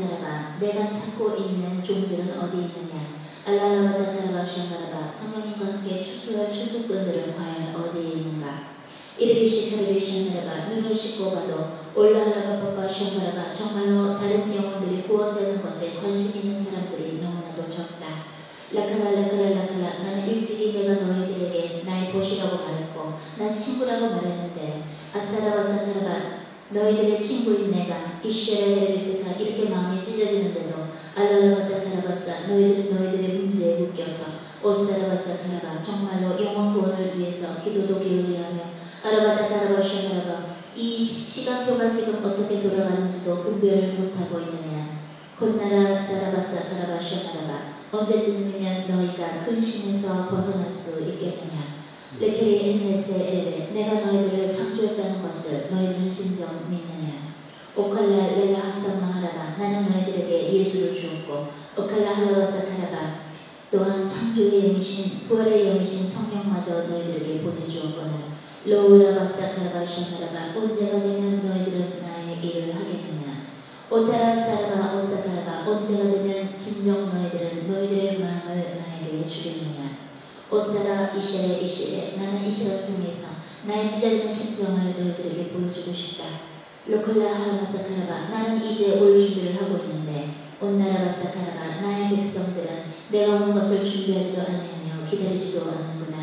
사라바 내가 찾고 있는 종들은 어디 있느냐. 알라라바다 카라바 샹가라바 성령님과 함께 추수할 추수꾼들은 과연 어디에 있는가. 이르비시 카르비시 샹가라바 눈을 씻고 봐도 올라라바바바 샹가라바 정말로 다른 영혼들이 구원되는 것에 관심 있는 사람들이 너무나도 적다. 라카라 나는 일찍이 내가 너희들에게 나의 벗이라고 말했고 난 친구라고 말했는데 아사라바사카라바 너희들의 친구인 내가 이쉐레레베스가 이렇게 마음이 찢어지는데도 알라라바타카라바사 너희들은 너희들의 문제에 묶여서 오사라바사카라바 정말로 영혼 구원을 위해서 기도도 게을리하며 아라바타카라바샤카라바 이 시간표가 지금 어떻게 돌아가는지도 분별을 못하고 있느냐. 콧나라 사라바사카라바샤카라바 언제쯤이면 너희가 근심에서 벗어날 수 있겠느냐. 레케리 엔네세 에레 내가 너희들을 창조했다는 것을 너희는 진정 믿느냐. 오칼라 레라 하사마하라바 나는 너희들에게 예수를 주었고 오칼라 할라와사카라바 또한 창조의 영이신 부활의 영이신 성령마저 너희들에게 보내주었거늘 로우라바사카라바 샤카라바 언제가 되면 너희들은 나의 일을 하겠느냐. 오타라 사라바 오사카라바 언제가 되면 진정 너희들은 너희들의 마음을 나에게 주겠느냐. 오사라 이시레 나는 이시를 통해서 나의 찢어지는 심정을 너희들에게 보여주고 싶다. 로컬라 하라마사카라바 나는 이제 올 준비를 하고 있는데 온나라바사카라바 나의 백성들은 내가 오는 것을 준비하지도 않으며 기다리지도 않는구나.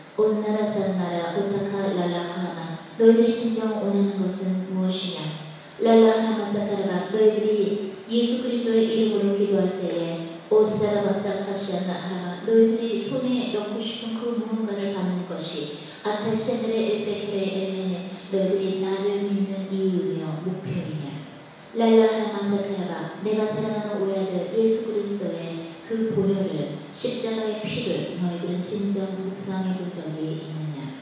온나라산나라 오타카 랄라하라마 너희들이 진정 원하는 것은 무엇이냐. 랄라하라마사카라바 너희들이 예수 그리스도의 이름으로 기도할 때에 오사라바사카시아나하라마 너희들이 손에 넣고 싶은 그 무언가를 받는 것이 아타세드레 에세크레 엘메네 너희들이 나를 믿는 이유며 목표이냐. 랄라하라마사카라바 내가 사랑하는 외아들 예수 그리스도의 그 보혈을 십자가의 피를 너희들은 진정 묵상해 본 적이 있느냐.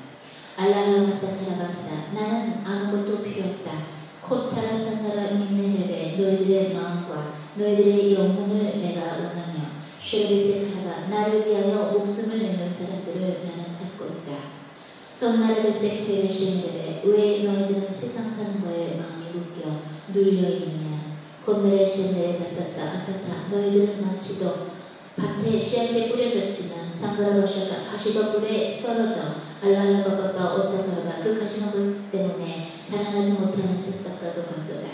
알라하라마사카라바사 나는 아무것도 필요 없다. 코타라산나라 민네레베 너희들의 마음과 너희들의 영혼을 내가 원하며 쉐르베세카라바 나를 위하여 목숨을 내는 사람들을 나는 찾고 있다. 손나레베세크레베시네레베 왜 너희들은 세상 사는 거에 마음이 묶여 눌려있느냐. 곤메레시네레 바사사 아타타 너희들은 마치도 밭에 씨앗이 뿌려졌지만 상가라바샤가 가시덤불에 떨어져 알라라바바바 오타카라바 그 가시덤불 때문에 자라나지 못하는 새싹과도 같도다.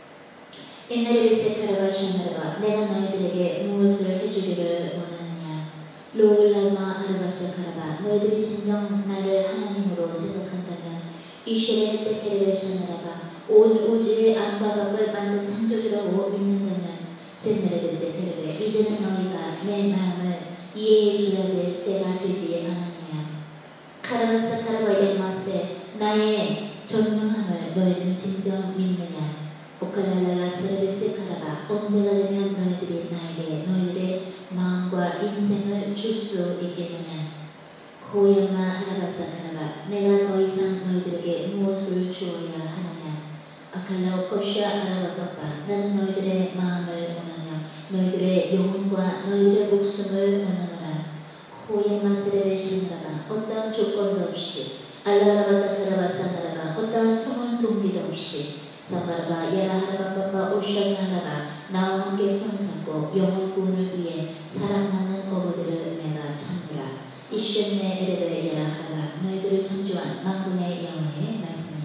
인나레베세카라바샤나라바 내가 너희들에게 무엇을 해주기를 원하느냐. 로울라마 아르바샤카라바 너희들이 진정 나를 하나님으로 생각한다면 이쉐레 테케레베샤나라바 온 우주의 안과 밖을 만든 창조주라고 믿는다면 세네레베세테레베 이제는 너희가 내 마음을 이해해 줘야 될 때가 되지 않았느냐. 카라바사카라바 엘마스테 나의 전능함을 너희는 진정 믿느냐. 오칼랄랄라 세레베세카라바 언제가 되면 너희들이 나에게 너희들의 마음과 인생을 줄 수 있겠느냐. 고야마 하라바사카라바 내가 더 이상 너희들에게 무엇을 주어야 하느냐. 아칼라오 코시아 아라바바바 나는 너희들의 마음을 원하며 너희들의 영혼과 너희들의 목숨을 원하노라. 호예마스레레시나라바 어떠한 조건도 없이 알라라바타카라바사나라바 어떠한 숨은 동기도 없이 사바라바 야라하라바바바 오샤나라바 나와 함께 손잡고 영혼 구원을 위해 사랑하는 어부들을 내가 참으라. 이쉔네 에레레 야라하라 너희들을 창조한 만군의 여호와의 말씀.